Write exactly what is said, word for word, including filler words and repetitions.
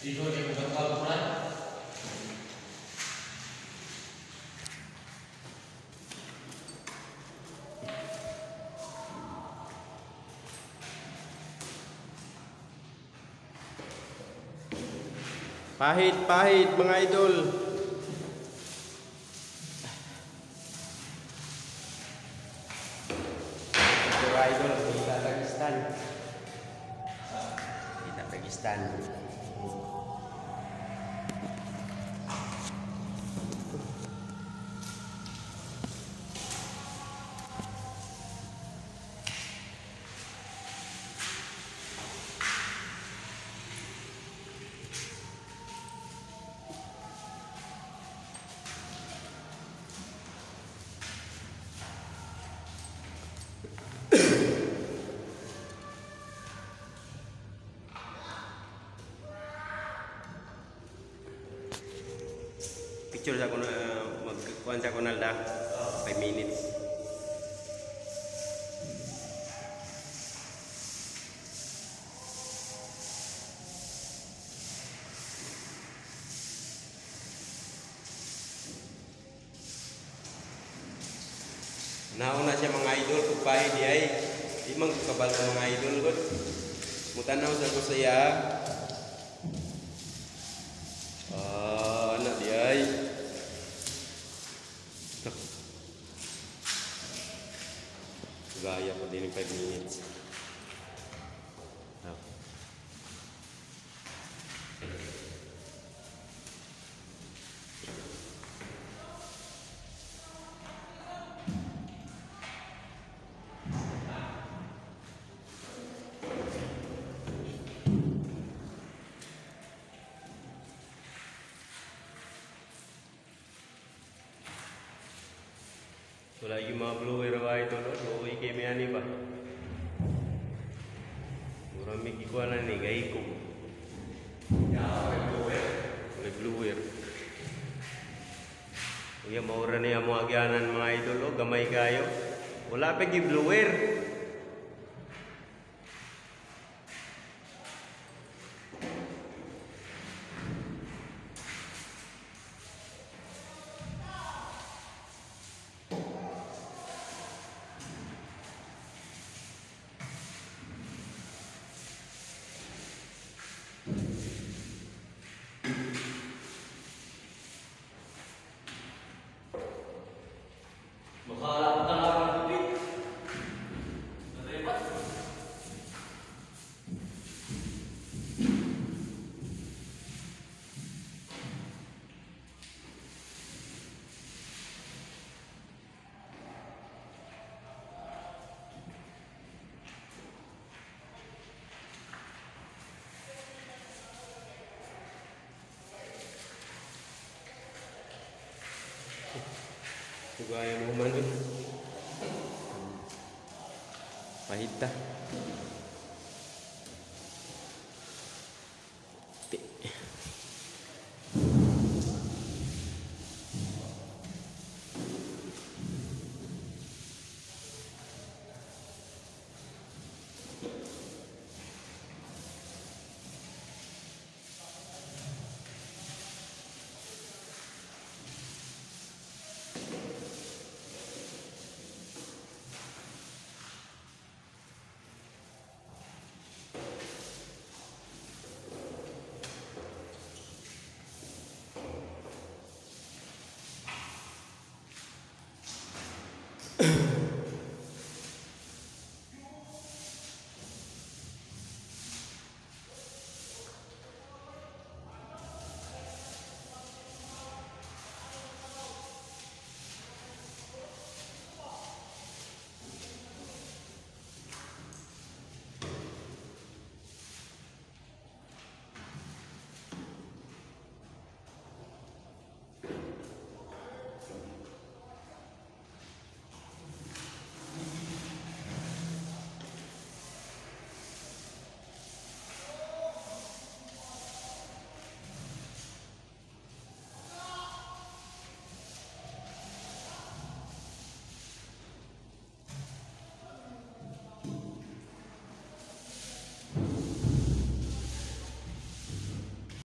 Pahit, pahit mga idol. Ito idol, kita Pakistan. Kita Pakistan. Picture sa ko na magkuhan sa ko na lang five minutes. Nauna siya mga idol kupay di ay di man kabal sa mga idol gud. Mutanaw sa ko saya. Ah, anak di ay. Gaya pa din five minutes. Oh. Wala yung mga blower ba ito, no? Luwi kayo may ani ba? Murang may kikuha na ni, gay ko. Yeah, may blower. May blower. Kuya, maura niya mga agyanan mga idol, oh, gamay kayo. Wala pa yung blower. Gaya mo man dun. Pahita.